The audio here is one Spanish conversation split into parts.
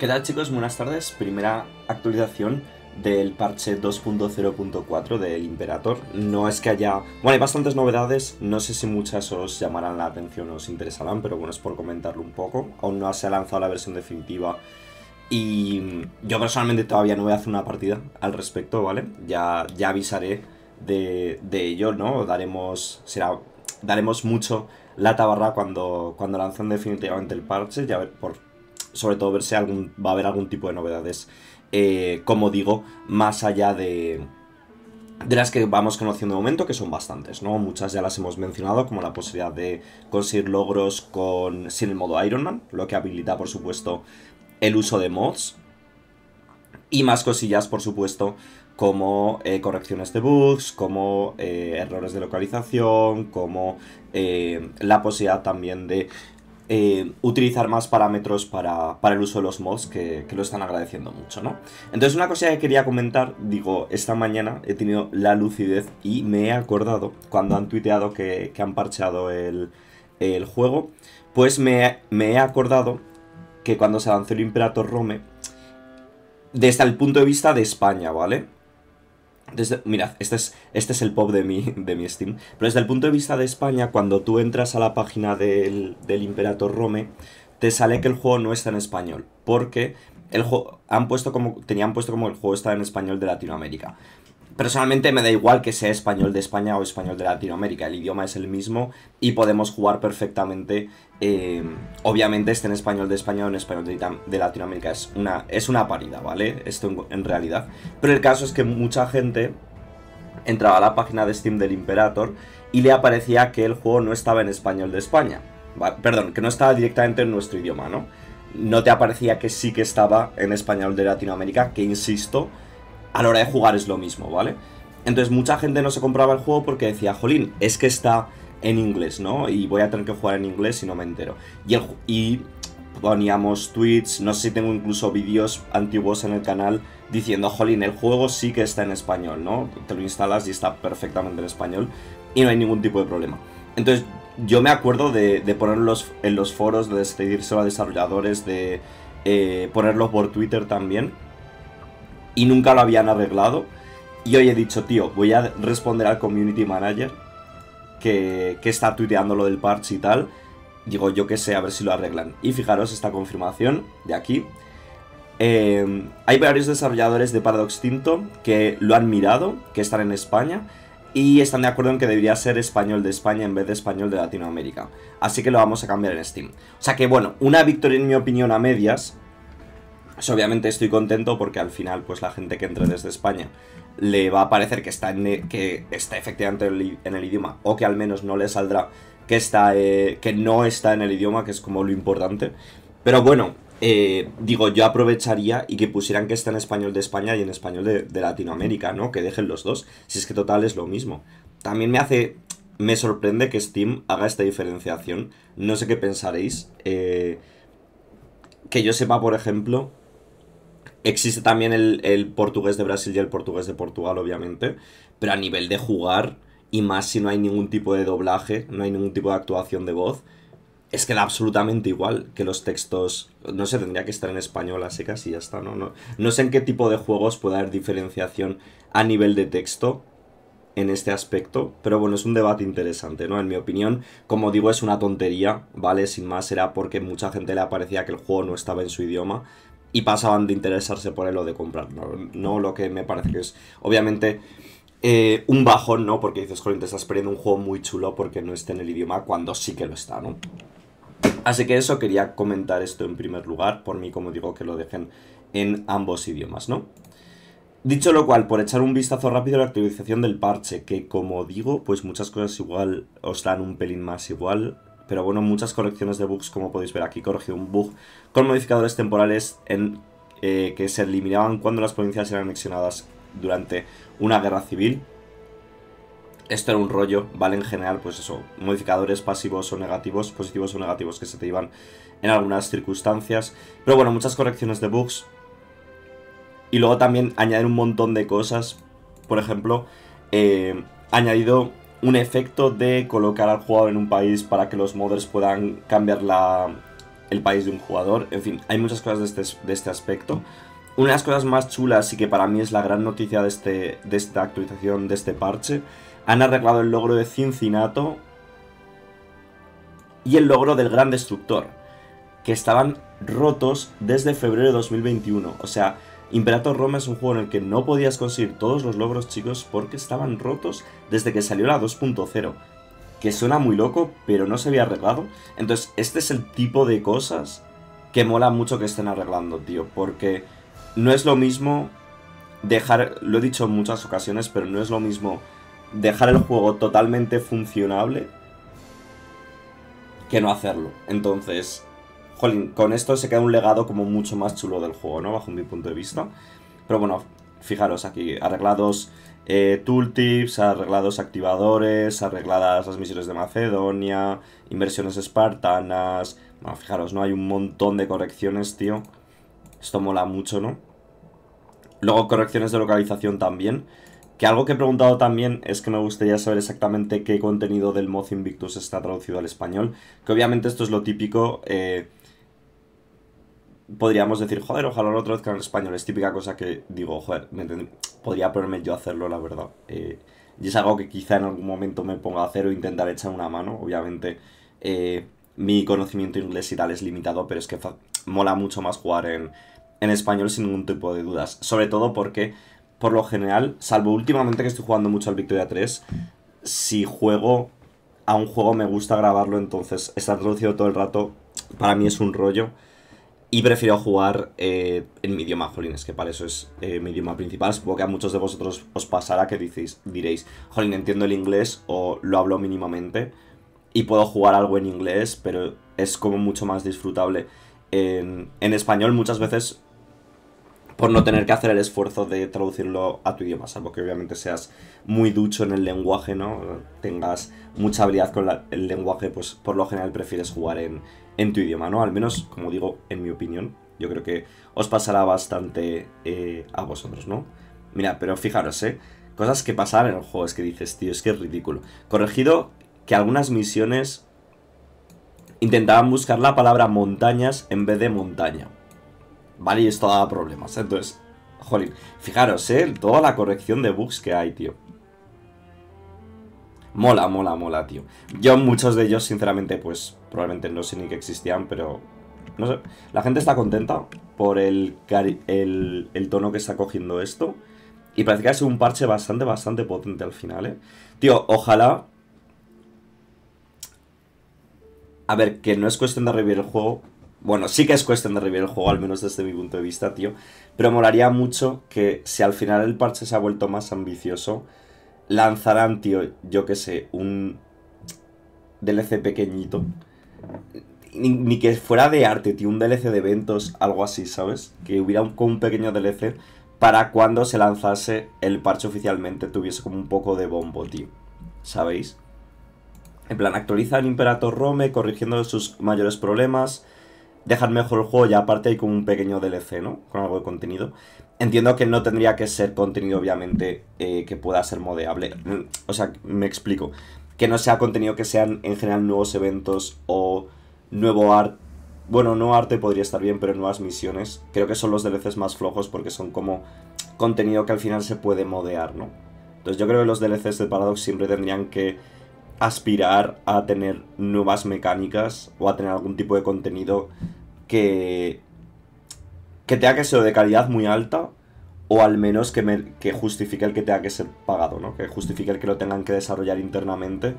¿Qué tal, chicos? Buenas tardes. Primera actualización del parche 2.0.4 del Imperator. No es que haya... Bueno, hay bastantes novedades. No sé si muchas os llamarán la atención o os interesarán, pero bueno, es por comentarlo un poco. Aún no se ha lanzado la versión definitiva y yo personalmente todavía no voy a hacer una partida al respecto, ¿vale? Ya avisaré de ello, ¿no? Daremos mucho la tabarra cuando lancen definitivamente el parche, ya ver sobre todo ver si va a haber algún tipo de novedades, como digo, más allá de las que vamos conociendo de momento, que son bastantes, ¿no? Muchas ya las hemos mencionado, como la posibilidad de conseguir logros sin el modo Iron Man, lo que habilita, por supuesto, el uso de mods. Y más cosillas, por supuesto, como correcciones de bugs, como errores de localización, como la posibilidad también de utilizar más parámetros para el uso de los mods, que lo están agradeciendo mucho, ¿no? Entonces, una cosa que quería comentar, digo, esta mañana he tenido la lucidez y me he acordado, cuando han tuiteado que han parcheado el juego, pues me he acordado que cuando se lanzó el Imperator Rome, desde el punto de vista de España, ¿vale? Mirad, este es el pop de mi Steam. Pero desde el punto de vista de España, cuando tú entras a la página del Imperator Rome, te sale que el juego no está en español. Porque tenían puesto como el juego está en español de Latinoamérica. Personalmente me da igual que sea español de España o español de Latinoamérica, el idioma es el mismo y podemos jugar perfectamente, obviamente esté en español de España o en español de Latinoamérica, es una parida, ¿vale? Esto en realidad. Pero el caso es que mucha gente entraba a la página de Steam del Imperator y le aparecía que el juego no estaba en español de España, ¿vale? Perdón, que no estaba directamente en nuestro idioma, ¿no? No te aparecía que sí que estaba en español de Latinoamérica, que insisto, a la hora de jugar es lo mismo, ¿vale? Entonces mucha gente no se compraba el juego porque decía, jolín, es que está en inglés, ¿no? Y voy a tener que jugar en inglés si no me entero. Y poníamos tweets, no sé si tengo incluso vídeos antiguos en el canal diciendo, jolín, el juego sí que está en español, ¿no? Te lo instalas y está perfectamente en español y no hay ningún tipo de problema. Entonces yo me acuerdo de ponerlo en los foros, de despedirse a desarrolladores, de ponerlo por Twitter también, y nunca lo habían arreglado. Y hoy he dicho, tío, voy a responder al community manager que está tuiteando lo del parche y tal. Digo, yo que sé, a ver si lo arreglan. Y fijaros esta confirmación de aquí. Hay varios desarrolladores de Paradox Tinto que lo han mirado, que están en España, y están de acuerdo en que debería ser español de España en vez de español de Latinoamérica. Así que lo vamos a cambiar en Steam. O sea que, bueno, una victoria en mi opinión a medias. Pues obviamente estoy contento porque al final, pues la gente que entre desde España le va a parecer que está efectivamente en el idioma, o que al menos no le saldrá que no está en el idioma, que es como lo importante. Pero bueno, digo, yo aprovecharía y que pusieran que está en español de España y en español de Latinoamérica, ¿no? Que dejen los dos, si es que total es lo mismo. También me sorprende que Steam haga esta diferenciación. No sé qué pensaréis. Que yo sepa, por ejemplo, existe también el portugués de Brasil y el portugués de Portugal, obviamente, pero a nivel de jugar, y más si no hay ningún tipo de doblaje, no hay ningún tipo de actuación de voz, es que da absolutamente igual que los textos, no sé, tendría que estar en español a secas y ya está, ¿no? No sé en qué tipo de juegos puede haber diferenciación a nivel de texto en este aspecto, pero bueno, es un debate interesante, ¿no? En mi opinión, como digo, es una tontería, ¿vale? Sin más, era porque mucha gente le parecía que el juego no estaba en su idioma y pasaban de interesarse por él o de comprarlo, ¿no? Lo que me parece que es, obviamente, un bajón, ¿no? Porque dices, joder, te estás perdiendo un juego muy chulo porque no esté en el idioma cuando sí que lo está, ¿no? Así que eso, quería comentar esto en primer lugar, por mí, como digo, que lo dejen en ambos idiomas, ¿no? Dicho lo cual, por echar un vistazo rápido a la actualización del parche, que como digo, pues muchas cosas igual os dan un pelín más igual, pero bueno, muchas correcciones de bugs, como podéis ver aquí, corregido un bug con modificadores temporales que se eliminaban cuando las provincias eran anexionadas durante una guerra civil. Esto era un rollo, ¿vale? En general, pues eso, modificadores pasivos o negativos, positivos o negativos que se te iban en algunas circunstancias. Pero bueno, muchas correcciones de bugs. Y luego también añadir un montón de cosas. Por ejemplo, añadido un efecto de colocar al jugador en un país para que los modders puedan cambiar el país de un jugador. En fin, hay muchas cosas de este aspecto. Una de las cosas más chulas y que para mí es la gran noticia de esta actualización, de este parche, han arreglado el logro de Cincinato y el logro del Gran Destructor, que estaban rotos desde febrero de 2021. O sea, Imperator Rome es un juego en el que no podías conseguir todos los logros, chicos, porque estaban rotos desde que salió la 2.0. Que suena muy loco, pero no se había arreglado. Entonces, este es el tipo de cosas que mola mucho que estén arreglando, tío. Porque no es lo mismo dejar, lo he dicho en muchas ocasiones, pero no es lo mismo dejar el juego totalmente funcionable que no hacerlo. Entonces, jolín, con esto se queda un legado como mucho más chulo del juego, ¿no? Bajo mi punto de vista. Pero bueno, fijaros aquí, arreglados tooltips, arreglados activadores, arregladas las misiones de Macedonia, inversiones espartanas. Bueno, fijaros, ¿no? Hay un montón de correcciones, tío. Esto mola mucho, ¿no? Luego correcciones de localización también. Que algo que he preguntado también es que me gustaría saber exactamente qué contenido del Moz Invictus está traducido al español. Que obviamente esto es lo típico. Podríamos decir, joder, ojalá lo traduzcan en español. Es típica cosa que digo, joder, podría ponerme yo a hacerlo, la verdad. Y es algo que quizá en algún momento me ponga a hacer o intentar echar una mano. Obviamente mi conocimiento inglés y tal es limitado, pero es que mola mucho más jugar en español sin ningún tipo de dudas. Sobre todo porque, por lo general, salvo últimamente que estoy jugando mucho al Victoria 3, si juego a un juego me gusta grabarlo, entonces estar traducido todo el rato para mí es un rollo. Y prefiero jugar en mi idioma, jolín, es que para eso es mi idioma principal. Supongo que a muchos de vosotros os pasará que diréis, jolín, entiendo el inglés o lo hablo mínimamente y puedo jugar algo en inglés, pero es como mucho más disfrutable en español muchas veces por no tener que hacer el esfuerzo de traducirlo a tu idioma, salvo que obviamente seas muy ducho en el lenguaje, ¿no? Tengas mucha habilidad con el lenguaje, pues por lo general prefieres jugar en tu idioma, ¿no? Al menos, como digo, en mi opinión, yo creo que os pasará bastante a vosotros, ¿no? Mira, pero fijaros, cosas que pasan en el juego, es que dices, tío, es que es ridículo. Corregido que algunas misiones intentaban buscar la palabra montañas en vez de montaña. Vale, y esto daba problemas. Entonces, jolín, fijaros, toda la corrección de bugs que hay, tío. Mola, mola, mola, tío. Yo muchos de ellos, sinceramente, pues probablemente no sé ni que existían, pero no sé. La gente está contenta por el tono que está cogiendo esto. Y parece que ha sido un parche bastante, bastante potente al final, Tío, ojalá... A ver, que no es cuestión de revivir el juego. Bueno, sí que es cuestión de revivir el juego, al menos desde mi punto de vista, tío. Pero molaría mucho que si al final el parche se ha vuelto más ambicioso, lanzarán, tío, yo que sé, un DLC pequeñito. Ni que fuera de arte, tío, un DLC de eventos, algo así, ¿sabes? Que hubiera un pequeño DLC para cuando se lanzase el parche oficialmente tuviese como un poco de bombo, tío. ¿Sabéis? En plan, actualiza el Imperator Rome corrigiendo sus mayores problemas, dejar mejor el juego y aparte hay como un pequeño DLC, ¿no? Con algo de contenido. Entiendo que no tendría que ser contenido, obviamente, que pueda ser modeable. O sea, me explico. Que no sea contenido que sean en general nuevos eventos o nuevo arte. Bueno, no arte podría estar bien, pero nuevas misiones. Creo que son los DLCs más flojos porque son como contenido que al final se puede modear, ¿no? Entonces yo creo que los DLCs de Paradox siempre tendrían que aspirar a tener nuevas mecánicas o a tener algún tipo de contenido que tenga que ser de calidad muy alta o al menos que justifique el que tenga que ser pagado, ¿no? Que justifique el que lo tengan que desarrollar internamente.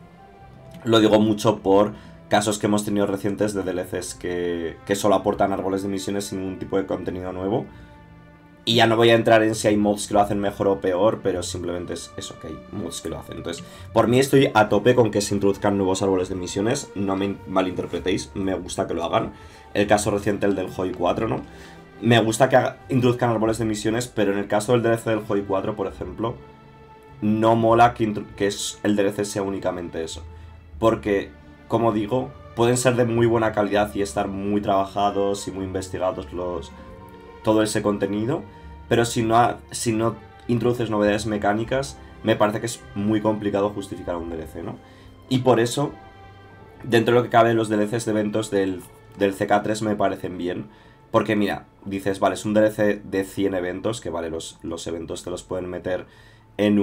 Lo digo mucho por casos que hemos tenido recientes de DLCs que solo aportan árboles de misiones sin ningún tipo de contenido nuevo. Y ya no voy a entrar en si hay mods que lo hacen mejor o peor, pero simplemente es eso, que hay mods que lo hacen. Entonces, por mí estoy a tope con que se introduzcan nuevos árboles de misiones, no me malinterpretéis, me gusta que lo hagan. El caso reciente, el del Hoi 4, ¿no? Me gusta que introduzcan árboles de misiones, pero en el caso del DLC del Hoi 4, por ejemplo, no mola que el DLC sea únicamente eso. Porque, como digo, pueden ser de muy buena calidad y estar muy trabajados y muy investigados todo ese contenido, pero si no introduces novedades mecánicas, me parece que es muy complicado justificar un DLC, ¿no? Y por eso, dentro de lo que cabe, los DLCs de eventos del del CK3 me parecen bien. Porque mira, dices, vale, es un DLC de 100 eventos, que vale, los eventos te los pueden meter en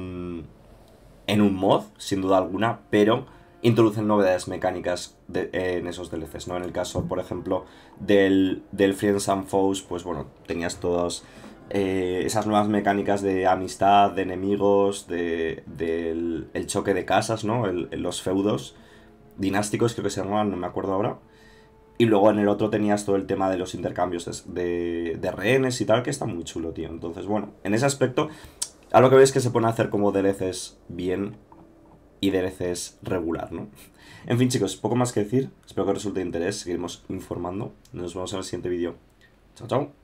un mod, sin duda alguna, pero introducen novedades mecánicas en esos DLCs, ¿no? En el caso, por ejemplo, del Friends and Foes, pues bueno, tenías todas esas nuevas mecánicas de amistad, de enemigos, del el choque de casas, ¿no? Los feudos dinásticos, creo que se llamaban, no me acuerdo ahora. Y luego en el otro tenías todo el tema de los intercambios de rehenes y tal, que está muy chulo, tío. Entonces, bueno, en ese aspecto, a lo que veis que se pone a hacer como DLCs bien y DLCs regular, ¿no? En fin, chicos, poco más que decir. Espero que os resulte de interés. Seguiremos informando. Nos vemos en el siguiente vídeo. Chao, chao.